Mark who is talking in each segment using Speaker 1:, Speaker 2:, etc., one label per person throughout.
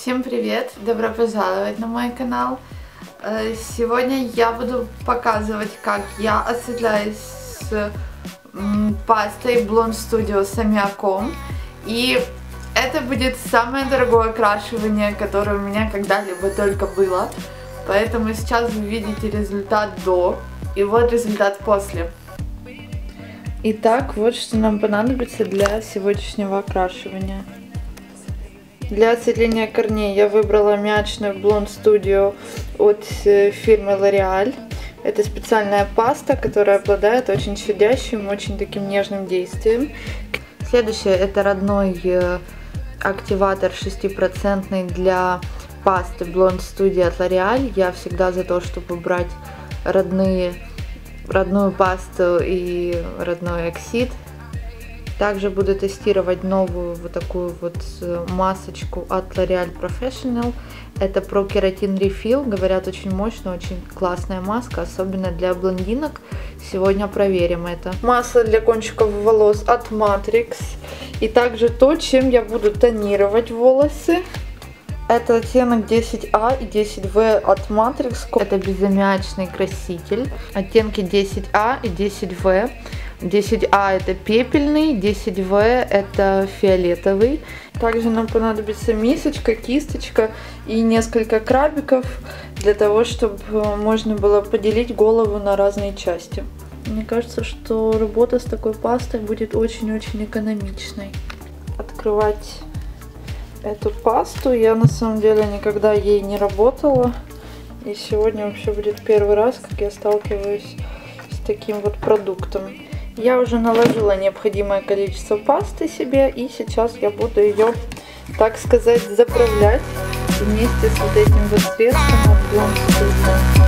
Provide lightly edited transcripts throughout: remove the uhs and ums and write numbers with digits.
Speaker 1: Всем привет! Добро пожаловать на мой канал. Сегодня я буду показывать, как я осветляюсь с пастой Blond Studio с аммиаком. И это будет самое дорогое окрашивание, которое у меня когда-либо только было. Поэтому сейчас вы видите результат до и вот результат после. Итак, вот что нам понадобится для сегодняшнего окрашивания. Для осветления корней я выбрала мячную Blond Studio от фирмы L'Oréal. Это специальная паста, которая обладает очень щадящим, очень таким нежным действием. Следующее — это родной активатор 6% для пасты Blond Studio от L'Oréal. Я всегда за то, чтобы брать родную пасту и родной оксид. Также буду тестировать новую вот такую вот масочку от L'Oréal Professional. Это Pro Keratin Refill. Говорят, очень мощная, очень классная маска, особенно для блондинок. Сегодня проверим это. Масло для кончиков волос от Matrix. И также то, чем я буду тонировать волосы. Это оттенок 10А и 10В от Matrix. Это безаммиачный краситель. Оттенки 10А и 10В. 10А это пепельный, 10В это фиолетовый. Также нам понадобится мисочка, кисточка и несколько крабиков, для того, чтобы можно было поделить голову на разные части. Мне кажется, что работа с такой пастой будет очень-очень экономичной. Открывать эту пасту я на самом деле никогда ей не работала. И сегодня вообще будет первый раз, как я сталкиваюсь с таким вот продуктом. Я уже наложила необходимое количество пасты себе, и сейчас я буду ее, так сказать, заправлять вместе с вот этим вот средством от Blond Studio.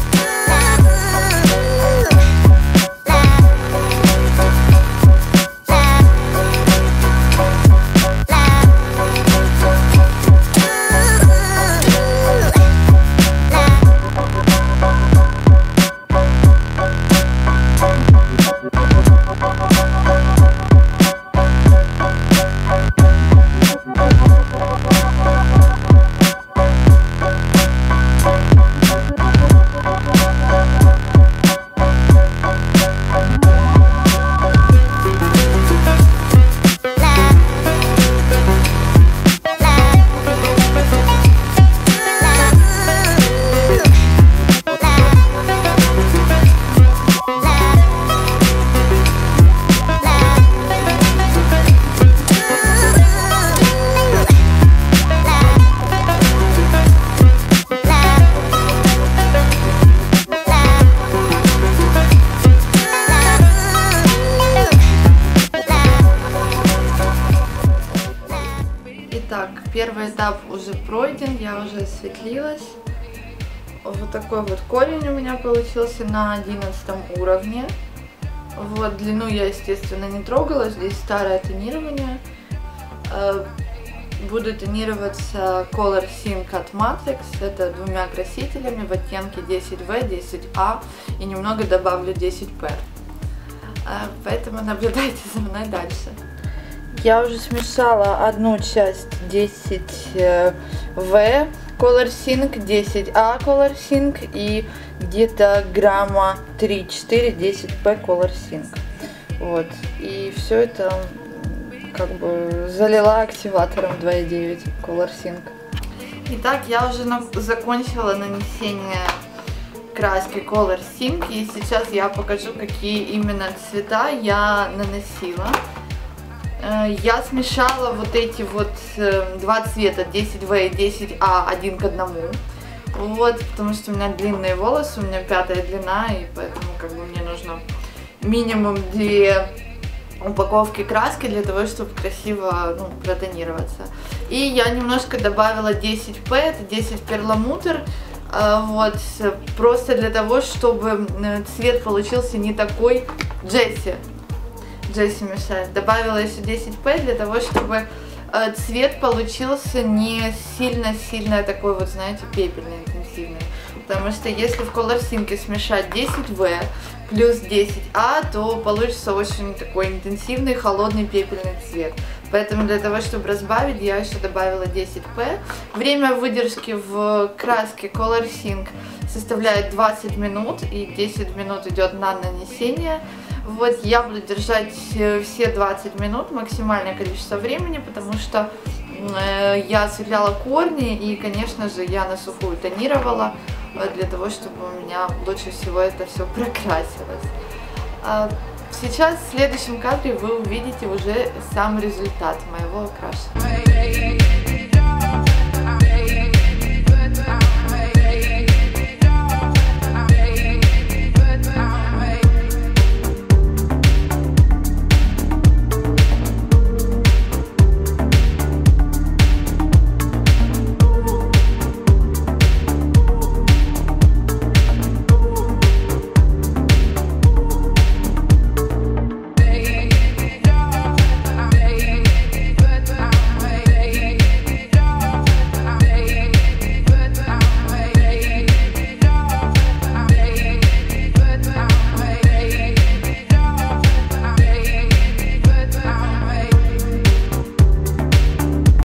Speaker 1: Итак, первый этап уже пройден, я уже осветлилась. Вот такой вот корень у меня получился на 11 уровне. Вот, длину я, естественно, не трогала, здесь старое тонирование. Буду тонироваться Color Sync от Matrix, это двумя красителями в оттенке 10V, 10A и немного добавлю 10P. Поэтому наблюдайте за мной дальше. Я уже смешала одну часть 10V Color Sync, 10A Color Sync и где-то грамма 3-4 10P Color Sync. Вот. И все это как бы залила активатором 2.9 Color Sync. Итак, я уже закончила нанесение краски Color Sync, и сейчас я покажу, какие именно цвета я наносила. Я смешала вот эти вот два цвета 10V и 10A один к одному. Вот, потому что у меня длинные волосы, у меня 5-я длина, и поэтому как бы мне нужно минимум 2 упаковки краски для того, чтобы красиво протонироваться. И я немножко добавила 10P, это 10 перламутр, вот, просто для того, чтобы цвет получился не такой Джесси мешает. Добавила еще 10P для того, чтобы цвет получился не сильно такой вот, знаете, пепельный, интенсивный. Потому что если в Color Sync смешать 10V плюс 10А, то получится очень такой интенсивный холодный пепельный цвет. Поэтому для того, чтобы разбавить, я еще добавила 10P. Время выдержки в краске Color Sync составляет 20 минут, и 10 минут идет на нанесение. Вот я буду держать все 20 минут, максимальное количество времени, потому что я осветляла корни, и, конечно же, я на сухую тонировала, для того, чтобы у меня лучше всего это все прокрасилось. Сейчас в следующем кадре вы увидите уже сам результат моего окрашивания.